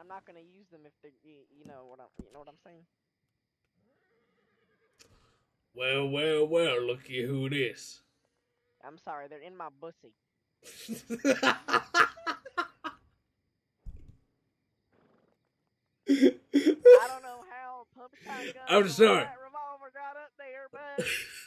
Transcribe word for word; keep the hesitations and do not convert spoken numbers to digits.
I'm not gonna use them if they, you know what I'm, you know what I'm saying. Well, well, well. Looky who it is. I'm sorry, they're in my bussy. I don't know how Pump Shotgun I'm or sorry. that revolver got up there, but